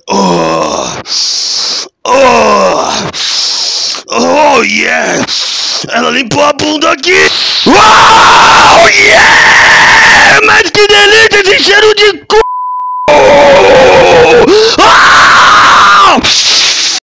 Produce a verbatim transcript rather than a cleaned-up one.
Oh, oh, oh yeah! Ela limpou a bunda aqui! Oh yeah! Mas que delícia esse cheiro de cu!